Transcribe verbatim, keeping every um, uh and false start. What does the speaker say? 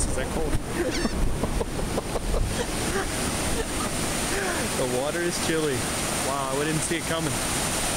Is that cold? The water is chilly. Wow, I didn't see it coming.